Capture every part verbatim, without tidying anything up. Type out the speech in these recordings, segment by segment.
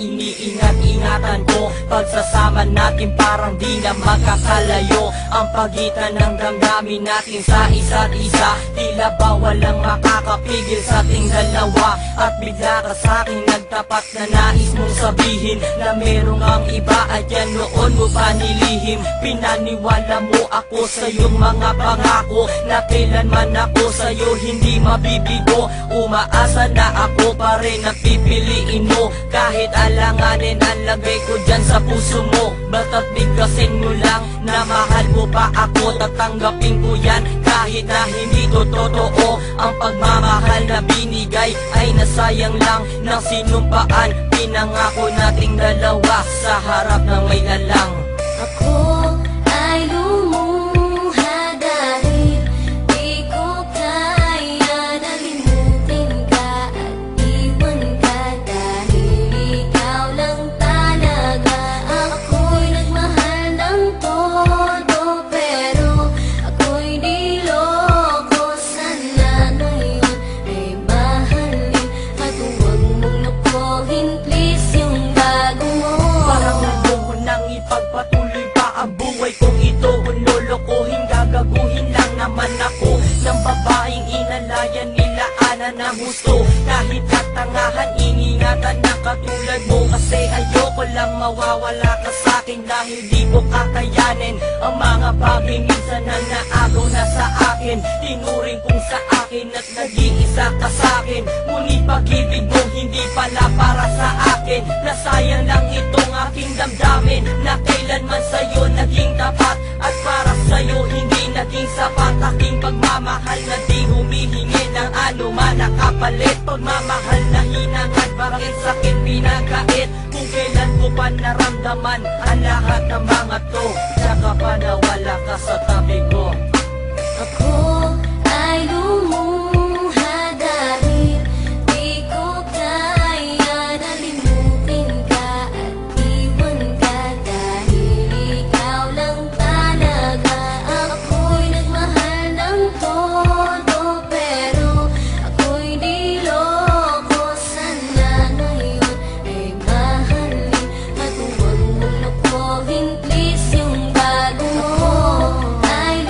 iniingat-ingatan ko. Pagsasama natin parang di na magkakalayo. Ang pagitan ng damdamin natin sa isa't isa, tila ba walang makakapigil sa ating dalawa. At bigla ka sa'kin nagtapat na nais mong sabihin na merong ang iba at yan noon mo pa nilihim. Pinaniwala mo ako sa iyong mga pangako na kailanman ako sa'yo hindi mabibigo. Umaasa na ako pa rin ang pipiliin mo, kahit alanganin ang lagay ko dyan sa puso mo. Bata't bigkasin mo lang na mahal mo pa ako, tatanggapin ko yan kahit na hindi to totoo. Ang pagmamahal na binigay ay nasayang lang ng sinumpaan. Pinangako nating dalawa sa harap ng may lalang. Ako ay lumuha dahil di ko kaya nalimutin ka at iwan ka, dahil ikaw lang talaga. Ako'y nagmahal ng todo pero ako'y di loko. Sana ngayon ay mahalin at huwag mong nakuhin please yung bago mo. Parang nabuho nang ipagpatuloy pa ang buhay kong ito. Kung lolokohin, gagaguhin lang naman ako ng babaeng inalayan nila ana ng gusto. Kahit katangahan, iningatan na katulad mo, kasi ayoko lang mawawala ka sa'kin dahil di ko kakayanin ang mga bagay minsan na naagaw na sa akin. Tinuring kong sa akin at nag-iisa ka sa'kin, ngunit pag-ibig mo hindi pala para sa akin. Nasayang lang itong aking damdamin na kailanman sa'yo naging tapat, at para sa'yo hindi naging sapat. Aking pagmamahal na di humihingi ng anuman na kapalit. Pagmamahal na hinangad, bakit sa'kin pinagkait? Kung kailan ko pa naramdaman ang lahat ng mga to, tsaka pa nawala ka sa tabi ko. Ako ay lumuha dahil di ko kaya nalimutin ka at iwan ka, dahil ikaw lang talaga. Ako'y nagmahal ng todo pero ako'y di loko. Sana ngayon ay mahalin at huwag mong nakuhin please yung bago mo. Ay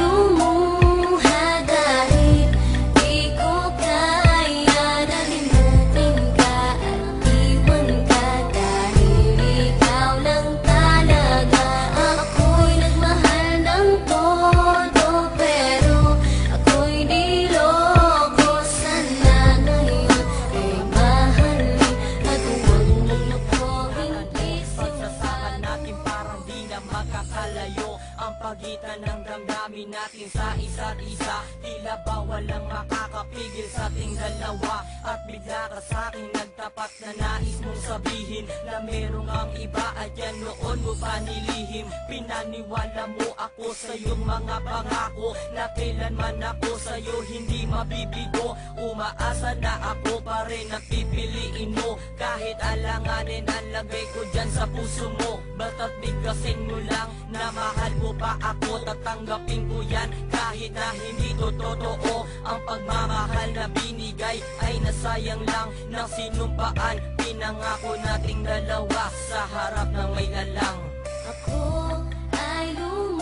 lumuha dahil di ko kaya nalimutin ka at iwan ka, dahil ikaw lang talaga. Ako'y nagmahal ng todo pero ako'y di loko. Sana ngayon ay mahalin at huwag mong nakuhin please yung Pagsasama natin parang di na magkakalayo. Ang pagitan ng damdamin natin sa isa't isa, tila ba walang makakapigil sa ating dalawa. At bigla ka sa'kin nagtapat na nais mong sabihin na merong ang iba at yan noon mo pa nilihim. Pinaniwala mo ako sa iyong mga pangako na kailanman ako sa'yo hindi mabibigo. Umaasa na ako pa rin ang pipiliin mo, kahit alanganin ang lagay ko dyan sa puso mo. Bata't bigkasin mo lang na mahal mo pa ako, tatanggapin ko yan kahit na hindi to totoo. Ang pagmamahal na binigay ay nasayang lang ng sinumpaan. Pinangako nating dalawa sa harap ng may lalang. Ako ay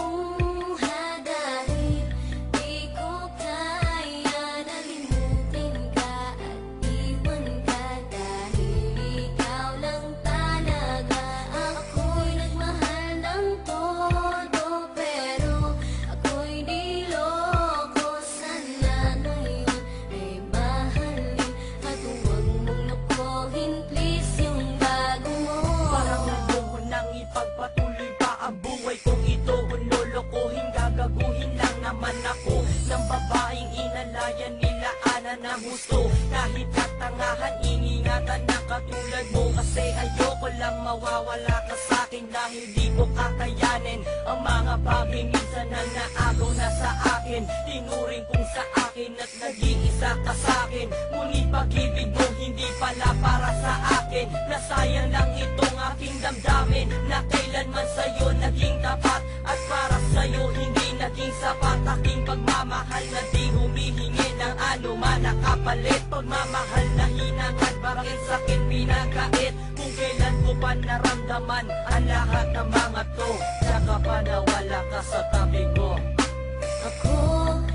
lumuha dahil di ko kaya nalimutin ka at iwan ka, dahil ikaw lang talaga. Ako'y nagmahal ng todo pero ako'y di loko. Sana ngayon ay mahalin at huwag mong nakuhin please yung bago mo. Parang nabuho nang ipagpatuloy pa ang buhay kong ito. Kung lolokohin, gagaguhin lang naman ako ng babaeng inalayan nila ana ng gusto. Kahit katangahan, iningatan na katulad mo, kasi ayoko lang mawawala ka sa'kin dahil di ko kakayanin ang mga bagay minsan na naagaw na sa akin. Tinuring kong sa akin at nag-iisa ka sa'kin, ngunit pag-ibig mo hindi pala para sa akin. Nasayang lang itong aking damdamin na kailanman sa'yo naging tapat, at para sa'yo hindi naging sapat. Aking pagmamahal na di humihingi ng anuman na kapalit. Pagmamahal na hinangad, bakit sa'kin pinagkait? Kung kailan ko pa man naramdaman ang lahat ng mga to, saka pa nawala ka sa tabi ko. Ako